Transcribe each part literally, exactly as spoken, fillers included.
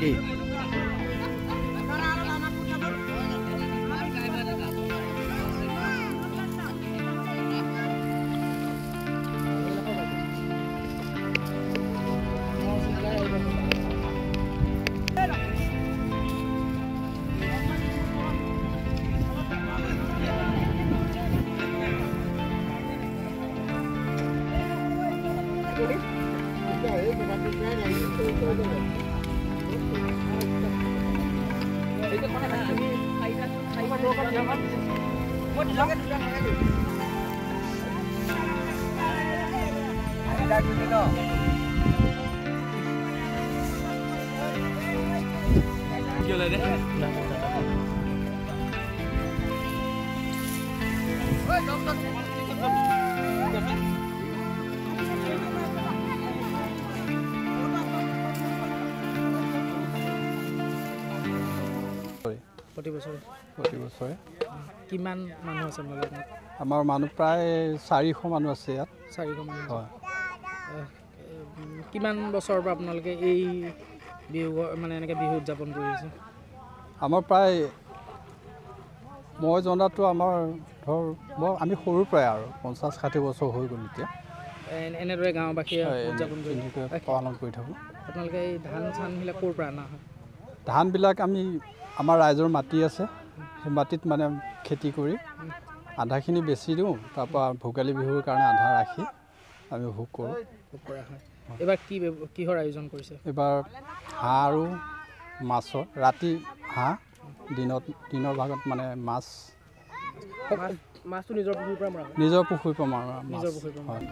प्रति बছৰ प्रति बছৰে কিমান মানুহ আছে আপোনালোকৰ? আমাৰ মানুহ প্ৰায় চাৰিশ মানুহ আছে ইয়াত। চাৰিশ মানুহ হয়। কিমান বছৰৰ পৰা আপোনালোকে এই বিহু মানে এনেকৈ বিহু উদযাপন কৰি আছে? আমাৰ প্ৰায় মই জনাটো আমাৰ ধৰ মই আমি সৰুৰ পৰাই আৰু পঞ্চাছ ষাঠি বছৰ হৈ গ'ল এতিয়া এনেদৰে গাঁওবাসীয়ে উদযাপন কৰি পালন কৰি থাকোঁ। আপোনালোকে এই ধান চানবিলাক ক'ৰ পৰা অনা হয়? ধানবিলাক আমি আমাৰ ৰাইজৰ মাটি আছে, সেই মাটিত মানে খেতি কৰি আধাখিনি বেচি দিওঁ, তাৰপৰা ভোগালী বিহুৰ কাৰণে আধা ৰাখি আমি ভোগ কৰোঁ। ভোগ কৰা হয়। এইবাৰ কি কিহৰ আয়োজন কৰিছে? এইবাৰ হাঁহ আৰু মাছৰ, ৰাতি হাঁহ, দিনত দিনৰ ভাগত মানে মাছ। মাছটো নিজৰ পুখুৰীৰ পৰা মৰা? নিজৰ পুখুৰীৰ পৰা মৰা। নিজৰ পুখুৰীৰ পৰা হয়।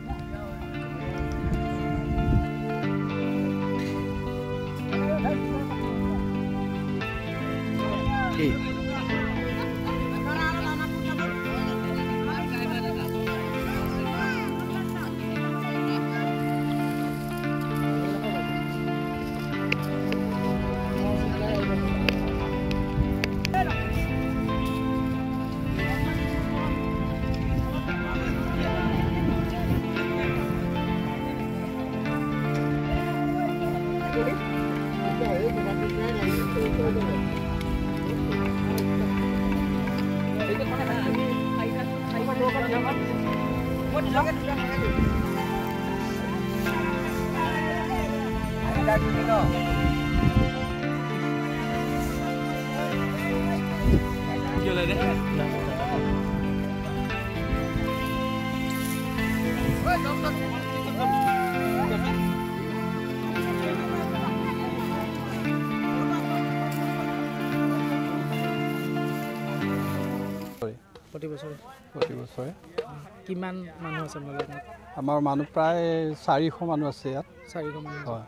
प्रति बছৰ प्रति बছৰে কিমান মানুহ আছে আপোনালোকৰ? আমাৰ মানুহ প্ৰায় চাৰিশ মানুহ আছে ইয়াত। চাৰিশ মানুহ হয়।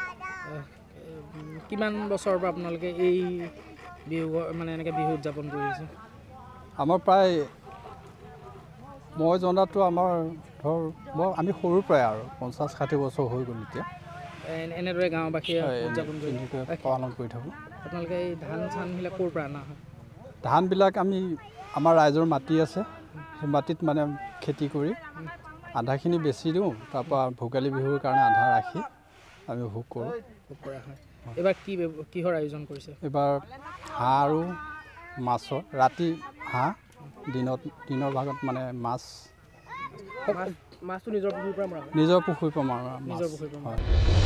কিমান বছৰৰ পৰা আপোনালোকে এই বিহু মানে এনেকৈ বিহু উদযাপন কৰি আছে? আমাৰ প্ৰায় মই জনাটো আমাৰ ধৰ মই আমি সৰুৰ পৰাই আৰু পঞ্চাছ ষাঠি বছৰ হৈ গ'ল এতিয়া এনেদৰে গাঁওবাসীয়ে উদযাপন কৰি পালন কৰি থাকোঁ। আপোনালোকে এই ধান চানবিলাক ক'ৰ পৰা অনা হয়? ধানবিলাক আমি আমাৰ ৰাইজৰ মাটি আছে, সেই মাটিত মানে খেতি কৰি আধাখিনি বেচি দিওঁ, তাৰপৰা ভোগালী বিহুৰ কাৰণে আধা ৰাখি আমি ভোগ কৰোঁ। ভোগ কৰা হয়। এইবাৰ কি কিহৰ আয়োজন কৰিছে? এইবাৰ হাঁহ আৰু মাছৰ, ৰাতি হাঁহ, দিনত দিনৰ ভাগত মানে মাছ। মাছটো নিজৰ পুখুৰীৰ পৰা মৰা? নিজৰ পুখুৰীৰ পৰা মৰা। নিজৰ পুখুৰীৰ পৰা হয়।